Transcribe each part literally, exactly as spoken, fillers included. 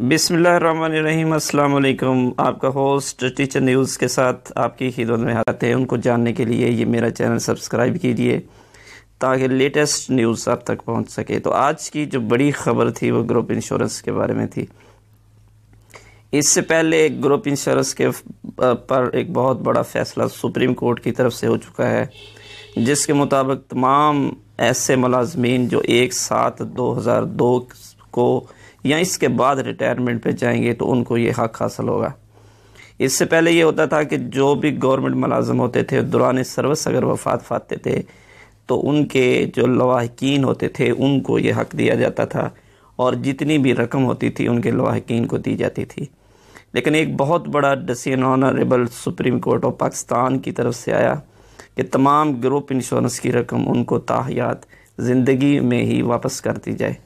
بسم اللہ الرحمن الرحیم۔ السلام علیکم۔ آپ کا ہوسٹ ٹیچر نیوز کے ساتھ آپ کی خدمت میں آتے ہیں۔ ان کو جاننے کے لیے یہ میرا چینل سبسکرائب کیجیے تاکہ لیٹسٹ نیوز آپ تک پہنچ سکے۔ تو آج کی جو بڑی خبر تھی وہ گروپ انشورنس کے بارے میں تھی۔ اس سے پہلے گروپ انشورنس کے پر ایک بہت بڑا فیصلہ سپریم کورٹ کی طرف سے ہو چکا ہے، جس کے مطابق تمام ایسے ملازمین جو ایک سات دو ہزار دو کو یا اس کے بعد ریٹائرمنٹ پہ جائیں گے تو ان کو یہ حق حاصل ہوگا۔ اس سے پہلے یہ ہوتا تھا کہ جو بھی گورنمنٹ ملازم ہوتے تھے دوران سروس اگر وفات پاتے تھے تو ان کے جو لواحقین ہوتے تھے ان کو یہ حق دیا جاتا تھا، اور جتنی بھی رقم ہوتی تھی ان کے لواحقین کو دی جاتی تھی۔ لیکن ایک بہت بڑا decision honourable supreme court of Pakistan کی طرف سے آیا کہ تمام گروپ انشورنس کی رقم ان کو تاحیات زندگی میں ہی واپس کر دی جائے۔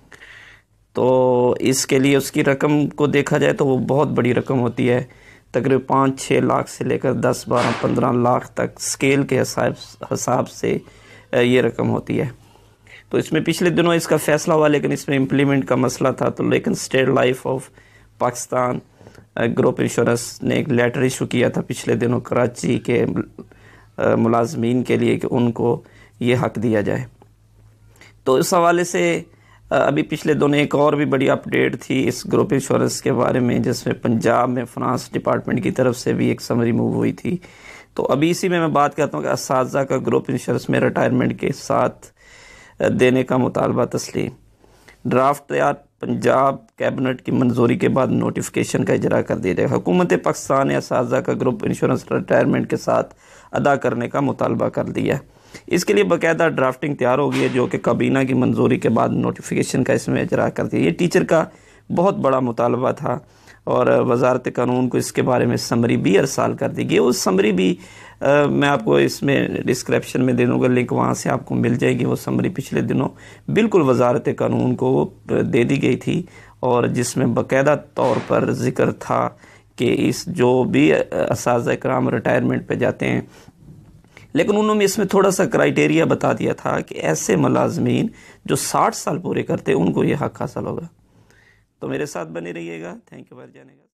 تو اس کے لیے اس کی رقم کو دیکھا جائے تو وہ بہت بڑی رقم ہوتی ہے، تقریباً پانچ چھ لاکھ سے لے کر دس بارہ پندرہ لاکھ تک اسکیل کے حساب حساب سے یہ رقم ہوتی ہے۔ تو اس میں پچھلے دنوں اس کا فیصلہ ہوا، لیکن اس میں امپلیمنٹ کا مسئلہ تھا، تو لیکن state life of Pakistan group insurance نے ایک لیٹر ایشو کیا تھا پچھلے دنوں کراچی کے ملازمین کے لیے کہ ان کو یہ حق دیا جائے۔ تو اس حوالے سے ابھی پچھلے دنوں ایک اور بھی بڑی اپڈیٹ تھی اس گروپ انشورنس کے بارے میں، جس میں پنجاب میں فنانس ڈپارٹمنٹ کی طرف سے بھی ایک سمری موو ہوئی تھی۔ تو ابھی اسی میں میں بات کرتا ہوں کہ اساتذہ کا گروپ انشورنس میں ریٹائرمنٹ کے ساتھ دینے کا مطالبہ تسلیم۔ ڈرافٹ تیار پنجاب کیبنٹ کی منظوری کے بعد نوٹیفیکیشن کا اجرا کر دیا جائے۔ حکومت پاکستان نے اساتذہ کا گروپ انشورنس ریٹائرمنٹ کے ساتھ ادا کرنے کا مطالبہ کر دیا۔ اس کے لیے باقاعدہ ڈرافٹنگ تیار ہو گئی ہے، جو کہ کابینہ کی منظوری کے بعد نوٹیفیکیشن کا اس میں اجرا کر دیا۔ یہ ٹیچر کا بہت بڑا مطالبہ تھا، اور وزارت قانون کو اس کے بارے میں سمری بھی ارسال کر دی گئی۔ اس سمری بھی میں آپ کو اس میں ڈسکرپشن میں دے دوں گا لنک، وہاں سے آپ کو مل جائے گی۔ وہ سمری پچھلے دنوں بالکل وزارت قانون کو دے دی گئی تھی، اور جس میں باقاعدہ طور پر ذکر تھا کہ اس جو بھی اساتذہ کرام ریٹائرمنٹ پہ جاتے ہیں، لیکن انہوں نے اس میں تھوڑا سا کرائیٹیریا بتا دیا تھا کہ ایسے ملازمین جو ساٹھ سال پورے کرتے ان کو یہ حق حاصل ہوگا۔ تو میرے ساتھ بنے رہیے گا۔ Thank you for joining.